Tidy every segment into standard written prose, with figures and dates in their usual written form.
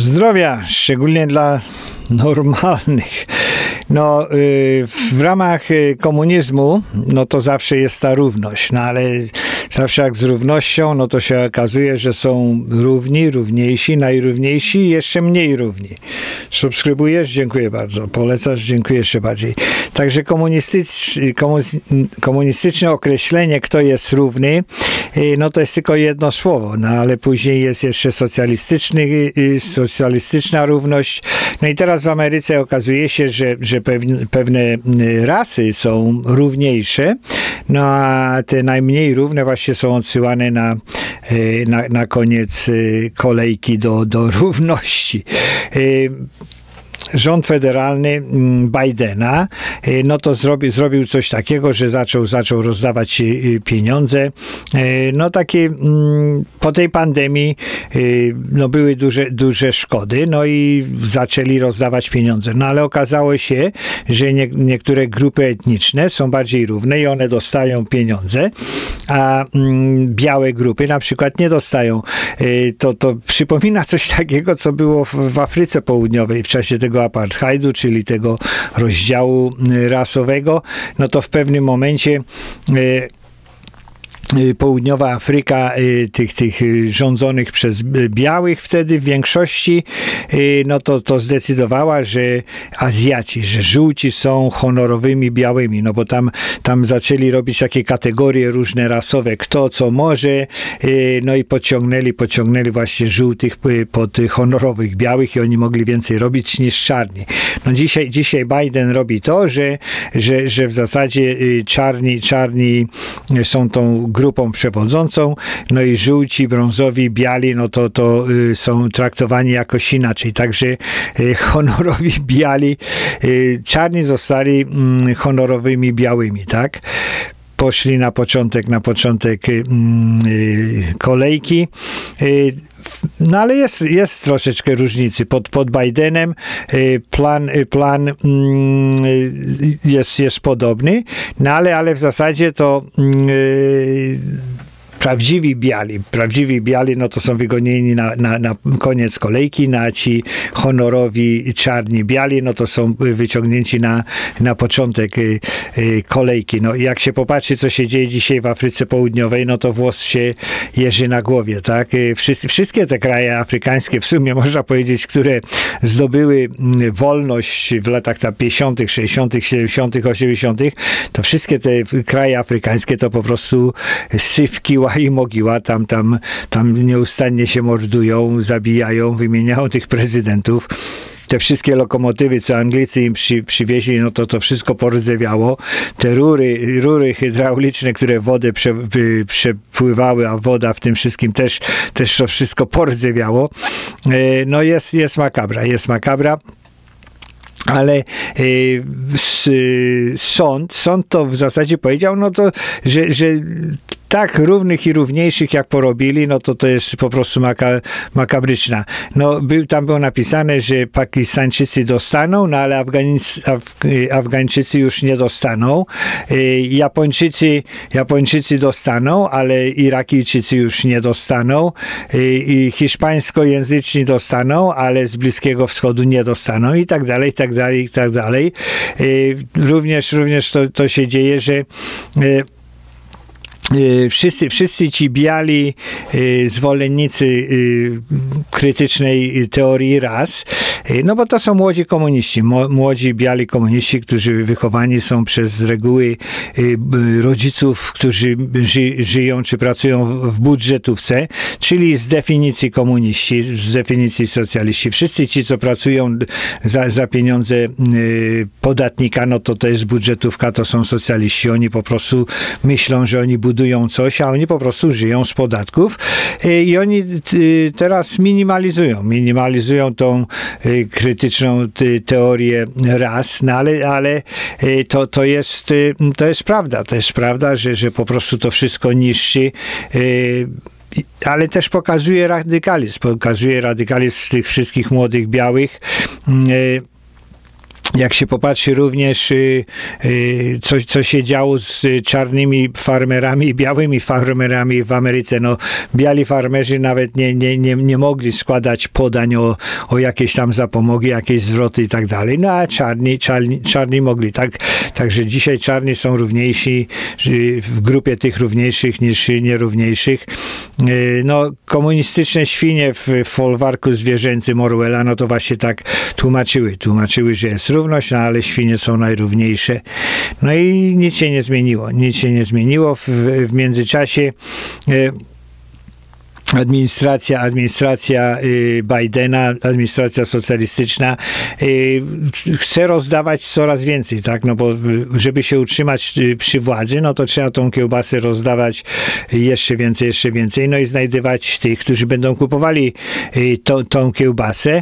Zdrowia, szczególnie dla normalnych. No, w ramach komunizmu, no to zawsze jest ta równość, no ale zawsze jak z równością, no to się okazuje, że są równi, równiejsi, najrówniejsi i jeszcze mniej równi. Subskrybujesz? Dziękuję bardzo. Polecasz? Dziękuję jeszcze bardziej. Także komunistyczne określenie, kto jest równy, no to jest tylko jedno słowo, no ale później jest jeszcze socjalistyczna równość. No i teraz w Ameryce okazuje się, że pewne rasy są równiejsze, no a te najmniej równe właśnie są odsyłane na koniec kolejki do równości. Rząd federalny Bidena, no to zrobił coś takiego, że zaczął rozdawać pieniądze. No takie po tej pandemii no były duże szkody, no i zaczęli rozdawać pieniądze. No ale okazało się, że niektóre grupy etniczne są bardziej równe i one dostają pieniądze, a białe grupy na przykład nie dostają. To przypomina coś takiego, co było w Afryce Południowej w czasie tego apartheidu, czyli tego rozdziału rasowego. No to w pewnym momencie Południowa Afryka, tych rządzonych przez białych wtedy w większości, no to zdecydowała, że Azjaci, że żółci są honorowymi białymi, no bo tam zaczęli robić takie kategorie różne rasowe, kto co może, no i pociągnęli właśnie żółtych pod honorowych białych i oni mogli więcej robić niż czarni. No dzisiaj Biden robi to, że w zasadzie czarni są tą grupą przewodzącą, no i żółci, brązowi, biali, no to są traktowani jakoś inaczej. Także honorowi biali, czarni zostali honorowymi białymi, tak? Poszli na początek kolejki. No ale jest troszeczkę różnicy. Pod Bidenem plan jest podobny, no ale w zasadzie to prawdziwi biali, no to są wygonieni na koniec kolejki, na ci honorowi czarni biali, no to są wyciągnięci na początek kolejki. No i jak się popatrzy, co się dzieje dzisiaj w Afryce Południowej, no to włos się jeży na głowie, tak? Wszystkie te kraje afrykańskie, w sumie można powiedzieć, które zdobyły wolność w latach 50., 60., 70., 80., to wszystkie te kraje afrykańskie to po prostu sywki i mogiła, tam nieustannie się mordują, zabijają, wymieniają tych prezydentów. Te wszystkie lokomotywy, co Anglicy im przywieźli, no to wszystko pordzewiało. Te rury hydrauliczne, które wodę przepływały, a woda w tym wszystkim też to wszystko pordzewiało. No jest makabra. Ale sąd to w zasadzie powiedział, no to, że tak równych i równiejszych jak porobili, no to jest po prostu makabryczna. No tam było napisane, że Pakistańczycy dostaną, no ale Afgańczycy już nie dostaną. Japończycy dostaną, ale Irakijczycy już nie dostaną. I hiszpańskojęzyczni dostaną, ale z Bliskiego Wschodu nie dostaną i tak dalej, i tak dalej, i tak dalej. Również to się dzieje, że wszyscy ci biali zwolennicy krytycznej teorii ras, no bo to są młodzi komuniści, młodzi biali komuniści, którzy wychowani są przez reguły rodziców, którzy żyją czy pracują w budżetówce, czyli z definicji komuniści, z definicji socjaliści. Wszyscy ci, co pracują za pieniądze podatnika, no to jest budżetówka, to są socjaliści. Oni po prostu myślą, że oni budują coś, a oni po prostu żyją z podatków i oni teraz minimalizują tą krytyczną teorię ras, no ale to jest prawda. To jest prawda, że po prostu to wszystko niszczy, ale też pokazuje radykalizm tych wszystkich młodych białych, jak się popatrzy również, co się działo z czarnymi farmerami i białymi farmerami w Ameryce. No, biali farmerzy nawet nie mogli składać podań o jakieś tam zapomogi, jakieś zwroty i tak dalej. No a czarni mogli. Także dzisiaj czarni są równiejsi w grupie tych równiejszych niż nierówniejszych. No, komunistyczne świnie w folwarku zwierzęcym Orwella, no to właśnie tak tłumaczyły, że jest równość, no ale świnie są najrówniejsze. No i nic się nie zmieniło. Nic się nie zmieniło. W międzyczasie administracja Bidena, administracja socjalistyczna chce rozdawać coraz więcej, tak? No bo żeby się utrzymać przy władzy, no to trzeba tą kiełbasę rozdawać jeszcze więcej, no i znajdywać tych, którzy będą kupowali tą kiełbasę.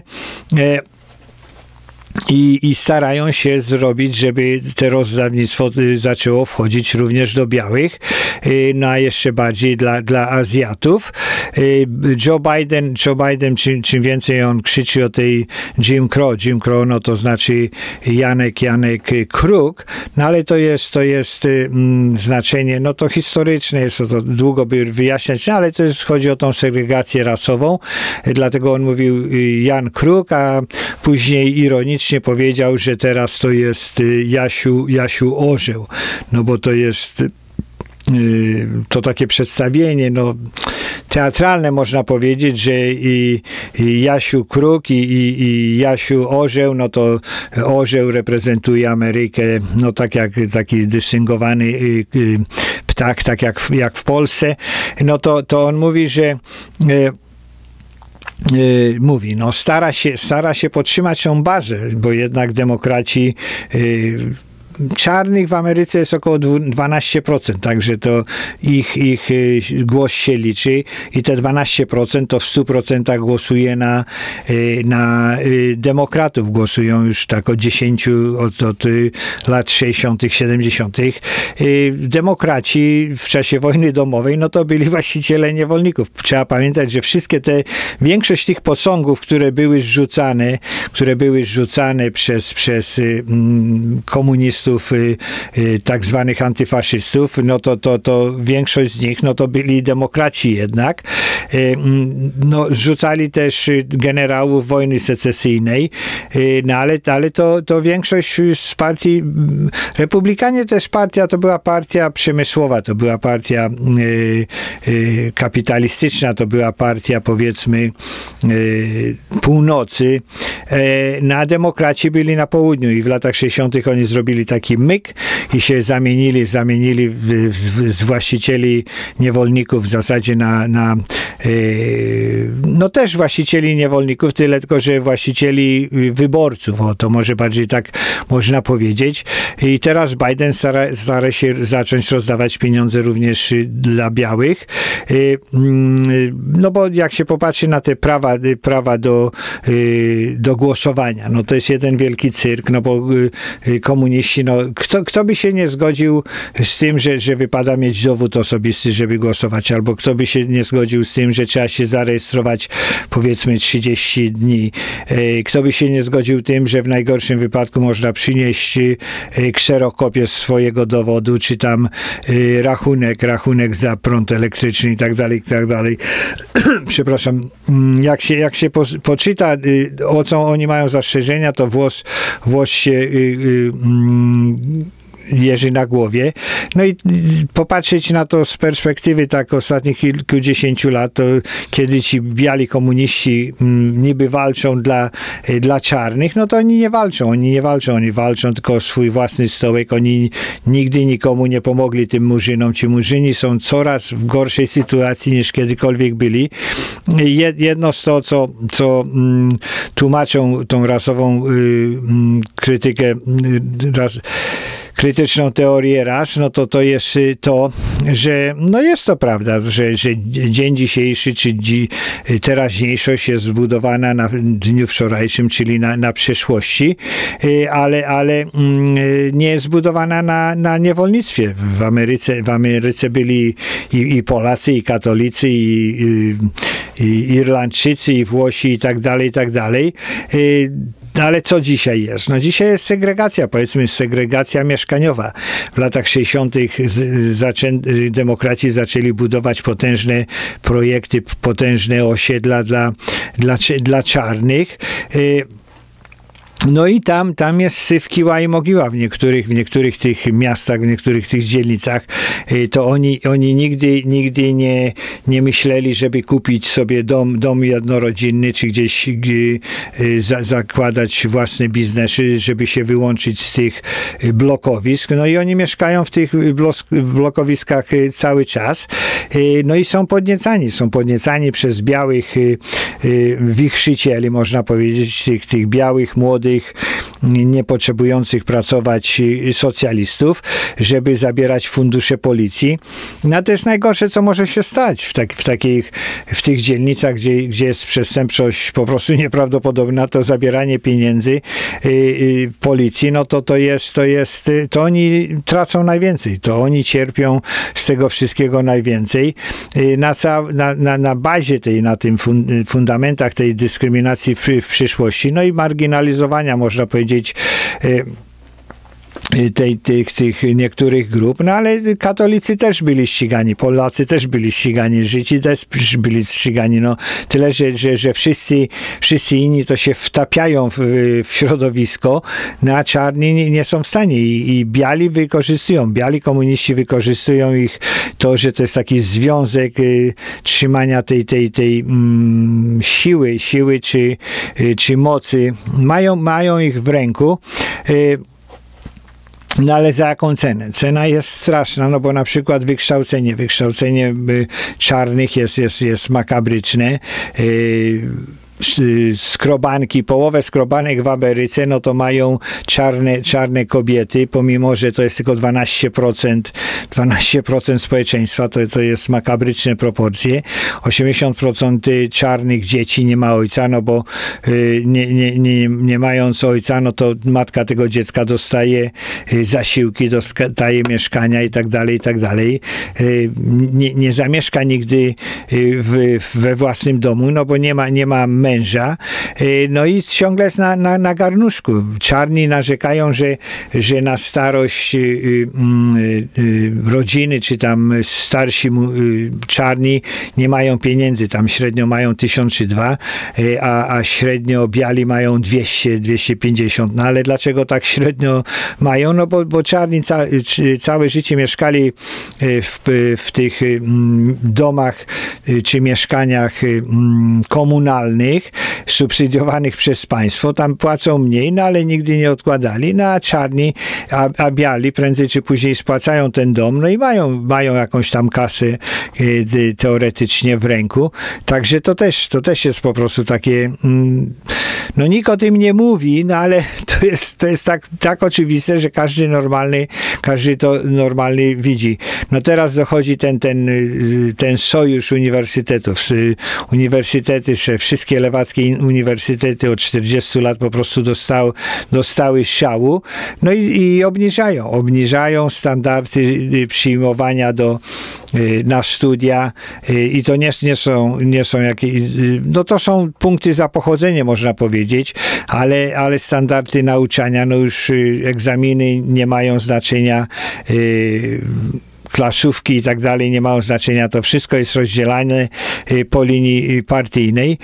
I starają się zrobić, żeby to rozdawnictwo zaczęło wchodzić również do białych, no a jeszcze bardziej dla Azjatów. Joe Biden, czym więcej on krzyczy o tej Jim Crow, no to znaczy Janek Kruk, no ale to jest znaczenie, no to historyczne jest, to długo by wyjaśniać, no ale to chodzi o tą segregację rasową, dlatego on mówił Jan Kruk, a później ironicznie powiedział, że teraz to jest Jasiu Orzeł, no bo to jest to takie przedstawienie, no teatralne można powiedzieć, że i Jasiu Kruk i Jasiu Orzeł, no to orzeł reprezentuje Amerykę, no tak jak taki dystyngowany ptak, tak jak w Polsce, no to on mówi, że no stara się podtrzymać tą bazę, bo jednak demokraci czarnych w Ameryce jest około 12%, także to ich głos się liczy i te 12% to w 100% głosuje na demokratów. Głosują już tak od 10, od lat 60., 70. Demokraci w czasie wojny domowej, no to byli właściciele niewolników. Trzeba pamiętać, że większość tych posągów, które były rzucane przez komunistów, tak zwanych antyfaszystów, no to większość z nich, no to byli demokraci jednak. No, rzucali też generałów wojny secesyjnej, no ale to większość z partii, Republikanie też to była partia przemysłowa, to była partia kapitalistyczna, to była partia, powiedzmy, północy, no a demokraci byli na południu i w latach 60. oni zrobili taki myk i się zamienili z właścicieli niewolników w zasadzie no też właścicieli niewolników, tyle tylko, że właścicieli wyborców, to może bardziej tak można powiedzieć. I teraz Biden stara się zacząć rozdawać pieniądze również dla białych, no bo jak się popatrzy na te prawa do głosowania, no to jest jeden wielki cyrk, no bo komuniści, no kto by się nie zgodził z tym, że wypada mieć dowód osobisty, żeby głosować, albo kto by się nie zgodził z tym, że trzeba się zarejestrować powiedzmy 30 dni. Kto by się nie zgodził tym, że w najgorszym wypadku można przynieść kserokopię swojego dowodu, czy tam rachunek za prąd elektryczny i tak dalej. Przepraszam. Jak się poczyta, o co oni mają zastrzeżenia, to włos się jeży na głowie. No i popatrzeć na to z perspektywy tak ostatnich kilkudziesięciu lat, to kiedy ci biali komuniści niby walczą dla czarnych, no to oni nie walczą tylko o swój własny stołek, oni nigdy nikomu nie pomogli tym murzynom. Ci murzyni są coraz w gorszej sytuacji niż kiedykolwiek byli. Jedno z to, co tłumaczą tą rasową krytykę, krytyczną teorię ras, no to jest to, że no jest to prawda, że dzień dzisiejszy, czy teraźniejszość jest zbudowana na dniu wczorajszym, czyli na przeszłości, ale nie jest zbudowana na niewolnictwie. W Ameryce byli i Polacy, i katolicy, i Irlandczycy, i Włosi, i tak dalej. ale co dzisiaj jest? No dzisiaj jest segregacja, powiedzmy segregacja mieszkaniowa. W latach 60. demokraci zaczęli budować potężne projekty, potężne osiedla dla czarnych. No i tam jest syf, kiła i mogiła w niektórych tych miastach, w niektórych tych dzielnicach. To oni nigdy nie myśleli, żeby kupić sobie dom jednorodzinny, czy gdzieś zakładać własne biznesy, żeby się wyłączyć z tych blokowisk. No i oni mieszkają w tych blokowiskach cały czas. No i są podniecani przez białych wichrzycieli, można powiedzieć, tych białych, młodych, niepotrzebujących pracować socjalistów, żeby zabierać fundusze policji. No to jest najgorsze, co może się stać w tych dzielnicach, gdzie jest przestępczość po prostu nieprawdopodobna, to zabieranie pieniędzy policji, no to oni tracą najwięcej, to oni cierpią z tego wszystkiego najwięcej. Na bazie na tym fundamentach tej dyskryminacji w przyszłości, no i marginalizowania, można powiedzieć, tych niektórych grup, no ale katolicy też byli ścigani, Polacy też byli ścigani, Żydzi też byli ścigani, no tyle, że wszyscy inni to się wtapiają w środowisko, no a czarni nie są w stanie i biali komuniści wykorzystują ich, to, że to jest taki związek trzymania tej siły czy mocy, mają ich w ręku. No ale za jaką cenę? Cena jest straszna, no bo na przykład wykształcenie czarnych jest makabryczne. Skrobanki, połowę skrobanek w Ameryce, no to mają czarne kobiety, pomimo że to jest tylko 12% społeczeństwa, to jest makabryczne proporcje. 80% czarnych dzieci nie ma ojca, no bo nie mając ojca, no to matka tego dziecka dostaje zasiłki, dostaje mieszkania i tak dalej. Nie zamieszka nigdy we własnym domu, no bo nie ma męża, no i ciągle jest na garnuszku. Czarni narzekają, że na starość rodziny, czy tam starsi czarni nie mają pieniędzy, tam średnio mają 1000 czy 2, a średnio biali mają 200-250. No ale dlaczego tak średnio mają? No bo czarni całe życie mieszkali w tych domach czy mieszkaniach komunalnych, subsydiowanych przez państwo, tam płacą mniej, no ale nigdy nie odkładali, no a czarni, a biali prędzej czy później spłacają ten dom, no i mają jakąś tam kasę teoretycznie w ręku, także to też jest po prostu takie, no nikt o tym nie mówi, no ale to jest tak oczywiste, że każdy to normalny widzi. No teraz dochodzi ten sojusz uniwersytetów, uniwersytety, wszystkie lewackie uniwersytety od 40 lat po prostu dostały szału, no i obniżają standardy przyjmowania na studia i to nie są jakieś, no to są punkty za pochodzenie, można powiedzieć, ale standardy nauczania, no już egzaminy nie mają znaczenia, klasówki i tak dalej nie mają znaczenia, to wszystko jest rozdzielane po linii partyjnej.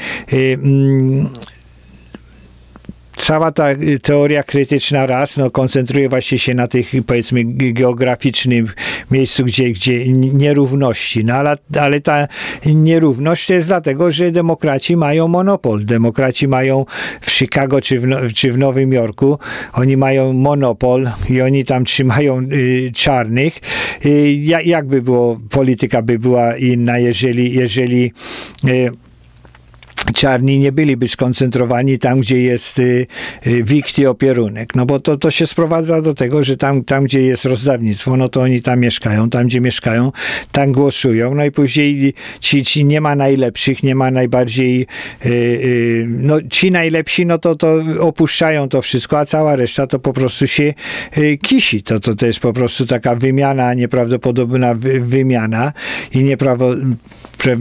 Cała ta teoria krytyczna koncentruje właśnie się na tych, powiedzmy, geograficznym miejscu, gdzie nierówności. No ale ta nierówność to jest dlatego, że demokraci mają monopol. Demokraci mają w Chicago czy w Nowym Jorku, oni mają monopol i oni tam trzymają czarnych. Jakby było, polityka by była inna, jeżeli czarni nie byliby skoncentrowani tam, gdzie jest wikt i opierunek. No bo to się sprowadza do tego, że tam gdzie jest rozdawnictwo, no to oni tam mieszkają, tam gdzie mieszkają, tam głosują, no i później ci nie ma najlepszych, nie ma najbardziej, no ci najlepsi, no to opuszczają to wszystko, a cała reszta to po prostu się kisi. To jest po prostu taka wymiana, nieprawdopodobna wymiana i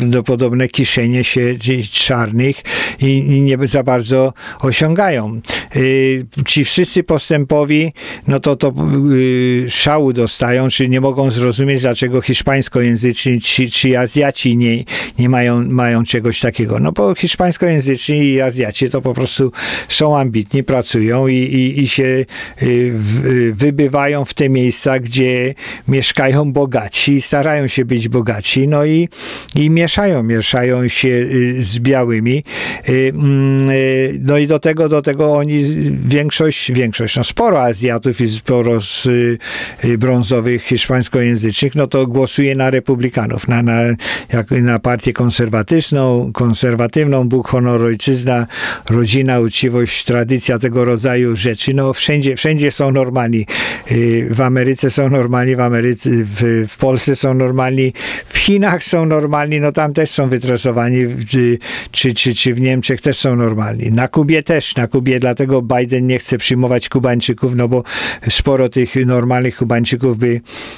nieprawdopodobne kiszenie się czarnych i nie za bardzo osiągają. ci wszyscy postępowi, no to szału dostają, czy nie mogą zrozumieć, dlaczego hiszpańskojęzyczni czy Azjaci nie mają czegoś takiego. No bo hiszpańskojęzyczni i Azjaci to po prostu są ambitni, pracują i się wybywają w te miejsca, gdzie mieszkają bogaci, starają się być bogaci, no i mieszają się z białymi. No i do tego oni, większość, no sporo Azjatów i sporo z brązowych hiszpańskojęzycznych, no to głosuje na republikanów, na partię konserwatywną, Bóg, honor, ojczyzna, rodzina, uczciwość, tradycja, tego rodzaju rzeczy. No wszędzie są normalni. W Ameryce są normalni, w Polsce są normalni, w Chinach są normalni, no tam też są wytresowani, czy w Niemczech też są normalni. Na Kubie też, dlatego Biden nie chce przyjmować Kubańczyków, no bo sporo tych normalnych Kubańczyków by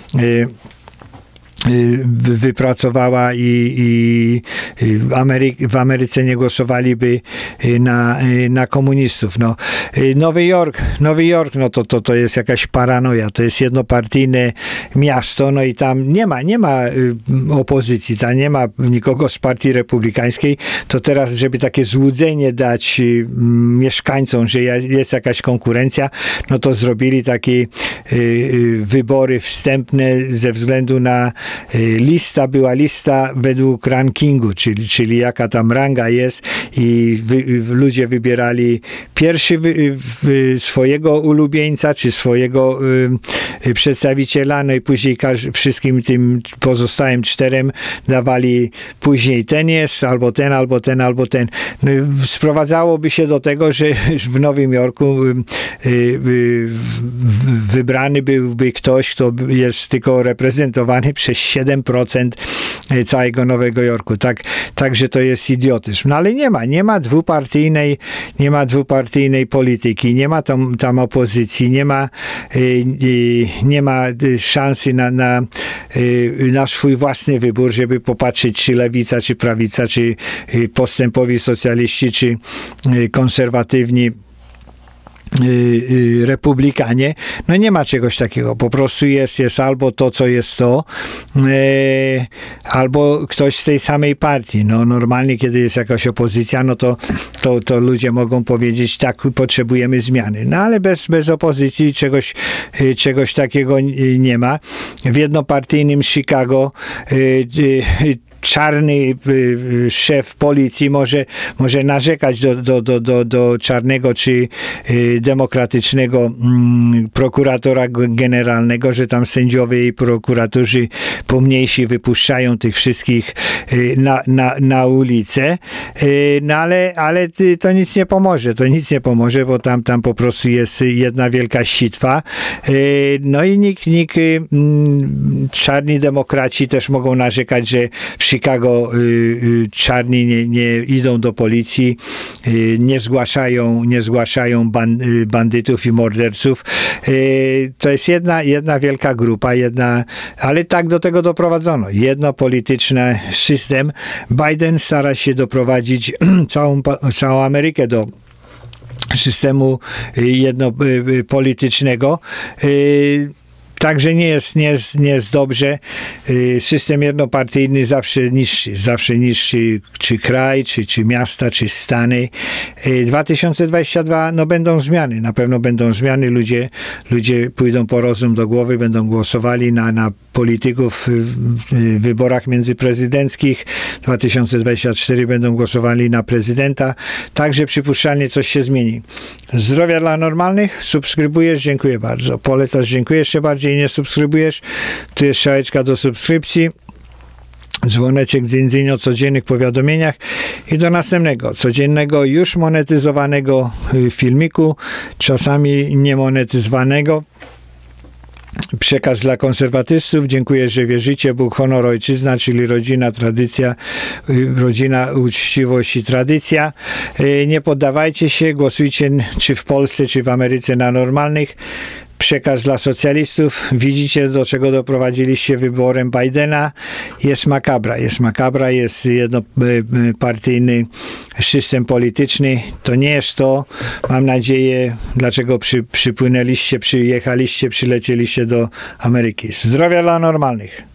wypracowała i w Ameryce nie głosowaliby na komunistów. No, Nowy Jork, no to jest jakaś paranoja, to jest jednopartyjne miasto, no i tam nie ma opozycji, tam nie ma nikogo z partii republikańskiej, to teraz, żeby takie złudzenie dać mieszkańcom, że jest jakaś konkurencja, no to zrobili takie wybory wstępne ze względu na była lista według rankingu, czyli jaka tam ranga jest i ludzie wybierali pierwszy swojego ulubieńca, czy swojego przedstawiciela, no i później wszystkim tym pozostałym 4 dawali później ten jest, albo ten. No, sprowadzałoby się do tego, że w Nowym Jorku wybrany byłby ktoś, kto jest tylko reprezentowany przez 7% całego Nowego Jorku. Także to jest idiotyzm. No ale nie ma dwupartyjnej polityki, nie ma tam opozycji, nie ma szansy na swój własny wybór, żeby popatrzeć, czy lewica, czy prawica, czy postępowi socjaliści, czy konserwatywni republikanie, no nie ma czegoś takiego, po prostu jest albo to, co jest to, albo ktoś z tej samej partii. No normalnie, kiedy jest jakaś opozycja, no to ludzie mogą powiedzieć, tak, potrzebujemy zmiany. No ale bez opozycji czegoś takiego nie ma. W jednopartyjnym Chicago czarny szef policji może narzekać do czarnego czy demokratycznego prokuratora generalnego, że tam sędziowie i prokuratorzy pomniejsi wypuszczają tych wszystkich na ulicę, no ale to nic nie pomoże, bo tam po prostu jest jedna wielka sitwa. No i nikt czarni demokraci też mogą narzekać, że w Chicago czarni nie idą do policji, nie zgłaszają bandytów i morderców. To jest jedna wielka grupa, ale tak do tego doprowadzono. Jednopolityczny system. Biden stara się doprowadzić całą Amerykę do systemu jednopolitycznego. Także nie jest dobrze. System jednopartyjny zawsze niższy czy kraj, czy miasta, czy stany. 2022 no będą zmiany, na pewno będą zmiany. Ludzie pójdą po rozum do głowy, będą głosowali na polityków w wyborach międzyprezydenckich. 2024 będą głosowali na prezydenta. Także przypuszczalnie coś się zmieni. Zdrowia dla normalnych. Subskrybujesz? Dziękuję bardzo. Polecasz? Dziękuję jeszcze bardziej. Nie subskrybujesz? Tu jest strzałeczka do subskrypcji. Dzwoneczek z dziedziń o codziennych powiadomieniach i do następnego, codziennego, już monetyzowanego filmiku, czasami niemonetyzowanego. Przekaz dla konserwatystów. Dziękuję, że wierzycie. Bóg, honor, ojczyzna, czyli rodzina, tradycja, rodzina, uczciwość i tradycja. Nie poddawajcie się, głosujcie czy w Polsce, czy w Ameryce na normalnych. przekaz dla socjalistów. Widzicie, do czego doprowadziliście wyborem Bidena. Jest makabra, jest jednopartyjny system polityczny. To nie jest to, mam nadzieję, dlaczego przyjechaliście, przylecieliście do Ameryki. Zdrowia dla normalnych.